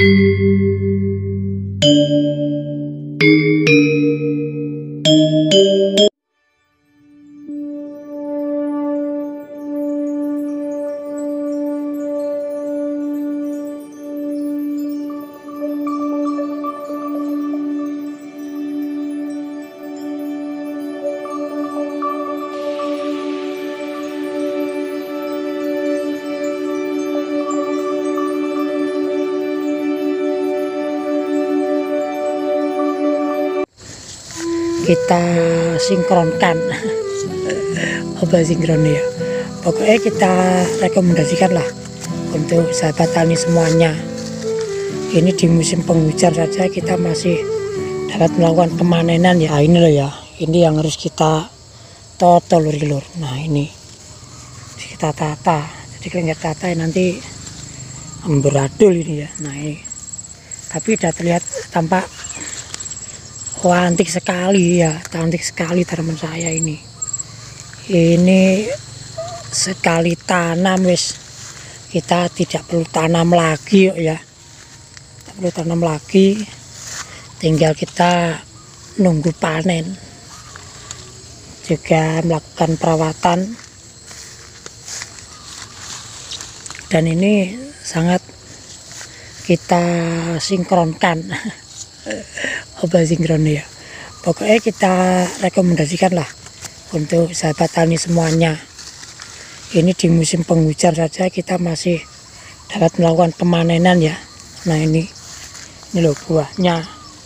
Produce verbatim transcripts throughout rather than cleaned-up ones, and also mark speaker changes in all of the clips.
Speaker 1: Kita sinkronkan apa sinkron ya, pokoknya kita rekomendasikan lah untuk sahabat tani semuanya. Ini di musim penghujan saja kita masih dapat melakukan pemanenan ya. Ini loh ya, ini yang harus kita toto lur-lur. Nah ini kita tata, jadi kalau nggak tata nanti amburadul ini ya. Nah ini tapi sudah terlihat tampak cantik sekali ya, cantik sekali tanaman saya ini. Ini sekali tanam wis kita tidak perlu tanam lagi yuk ya, tidak perlu tanam lagi, tinggal kita nunggu panen, juga melakukan perawatan. Dan ini sangat kita sinkronkan apa sinkron ya, pokoknya kita rekomendasikan lah untuk sahabat tani semuanya. Ini di musim penghujan saja kita masih dapat melakukan pemanenan ya. Nah ini ini loh buahnya,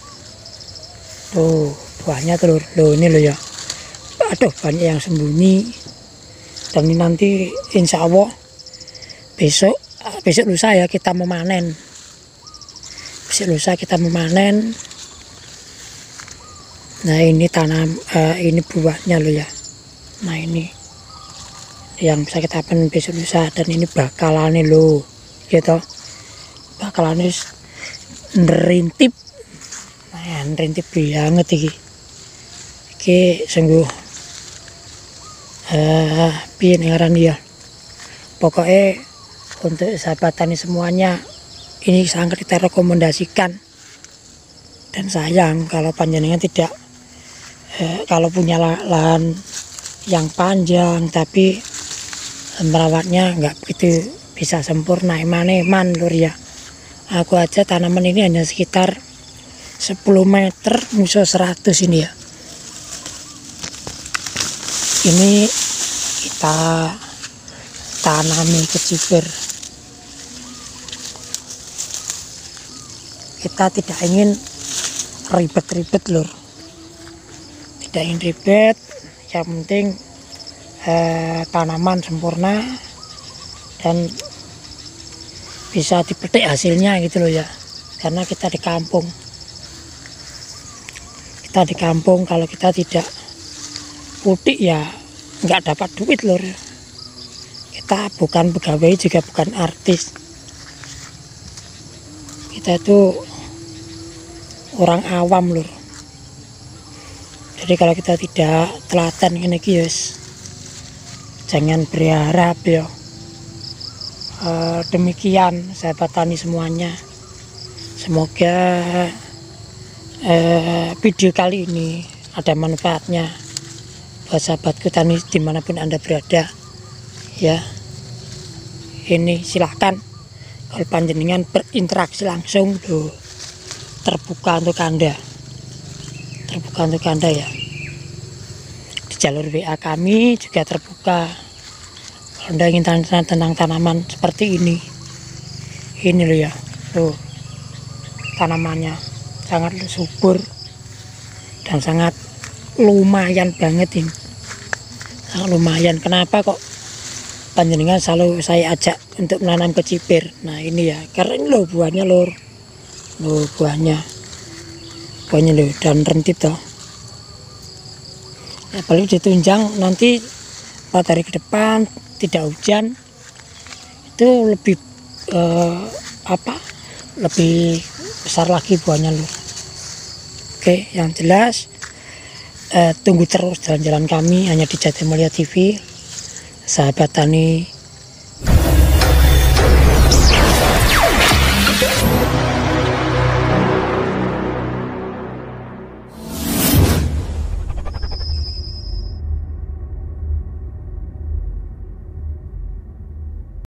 Speaker 1: tuh buahnya telur loh, ini loh ya. Aduh banyak yang sembunyi. Dan ini nanti insya Allah besok besok lusa ya kita memanen. Besok lusa kita memanen. Nah ini tanam uh, ini buahnya loh ya. Nah ini yang bisa kita panen besok lusa, dan ini bakalannya loh gitu, bakalannya nerintip. Nah nerintip banget iki iki sungguh uh, piye ngaran ya. Pokoknya untuk sahabat tani semuanya ini sangat kita rekomendasikan. Dan sayang kalau panjenengan tidak eh, kalau punya lahan yang panjang tapi merawatnya nggak begitu bisa sempurna, eman-eman lur ya. Aku aja tanaman ini hanya sekitar sepuluh meter musuh seratus ini ya. Ini kita tanami kecipir. Kita tidak ingin ribet-ribet lur, tidak ingin ribet, yang penting eh, tanaman sempurna dan bisa dipetik hasilnya gitu loh ya. Karena kita di kampung, kita di kampung kalau kita tidak putik ya nggak dapat duit lur. Kita bukan pegawai juga bukan artis, kita itu orang awam lur. Jadi kalau kita tidak telaten ini guys, jangan berharap ya. E, demikian sahabat tani semuanya, semoga e, video kali ini ada manfaatnya buat sahabatku tani dimanapun anda berada ya. Ini silahkan kalau panjenengan berinteraksi langsung tuh terbuka untuk anda, terbuka untuk anda ya. Di jalur W A kami juga terbuka kalau anda ingin tanya tentang tanaman seperti ini. Ini loh ya, tuh tanamannya sangat subur dan sangat lumayan banget ini, sangat lumayan. Kenapa kok panjenengan selalu saya ajak untuk menanam kecipir? Nah ini ya, karena ini loh buahnya lor, loh buahnya, buahnya loh, dan rentip toh. Ya paling ditunjang nanti empat hari ke depan tidak hujan, itu lebih eh, apa? Lebih besar lagi buahnya lor. Oke, yang jelas eh, tunggu terus jalan-jalan kami hanya di Jatimulya T V, sahabat tani